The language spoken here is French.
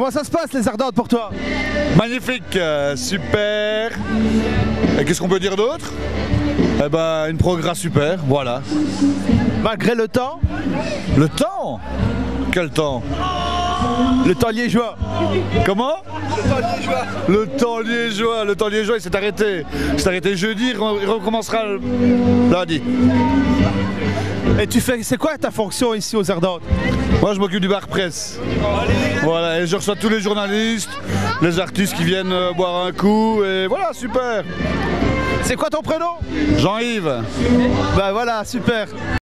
Comment ça se passe les Ardentes pour toi? Magnifique, super. Et qu'est-ce qu'on peut dire d'autre? Eh ben, une progrès super, voilà. Malgré le temps? Le temps? Quel temps? Le temps liégeois. Comment? Le temps liégeois. Le temps liégeois, il s'est arrêté. Il s'est arrêté jeudi, il recommencera lundi. Et tu fais, c'est quoi ta fonction ici aux Ardentes? Moi, je m'occupe du bar presse. Voilà, et je reçois tous les journalistes, les artistes qui viennent boire un coup, et voilà, super. C'est quoi ton prénom? Jean-Yves. Bah voilà, super.